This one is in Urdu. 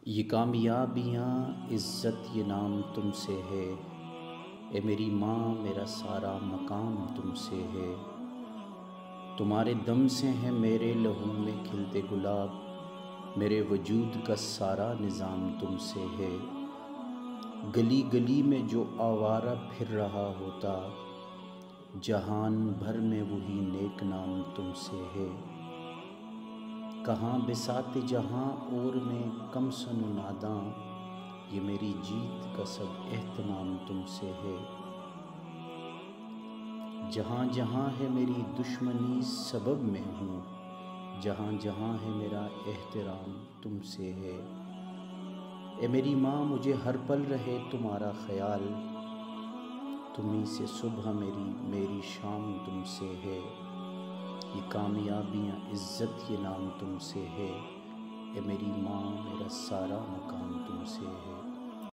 یہ کامیابیاں عزت یہ نام تم سے ہے، اے میری ماں میرا سارا مقام تم سے ہے۔ تمہارے دم سے ہیں میرے لہو میں کھلتے گلاب، میرے وجود کا سارا نظام تم سے ہے۔ گلی گلی میں جو آوارہ پھر رہا ہوتا، جہان بھر میں وہی نیک نام تم سے ہے۔ کہاں بساط جہاں اور میں کم سن و ناداں، یہ میری جیت کا سب اہتمام تم سے ہے۔ جہاں جہاں ہے میری دشمنی سبب میں ہوں، جہاں جہاں ہے میرا احترام تم سے ہے۔ اے میری ماں مجھے ہر پل رہے تمہارا خیال، تمہیں سے صبح میری شام تم سے ہے۔ یہ کامیابیاں عزت یہ نام تم سے ہے، اے میری ماں میرا سارا مقام تم سے ہے۔